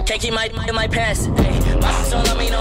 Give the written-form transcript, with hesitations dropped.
Can't keep my pants. Hey, my sister don't love me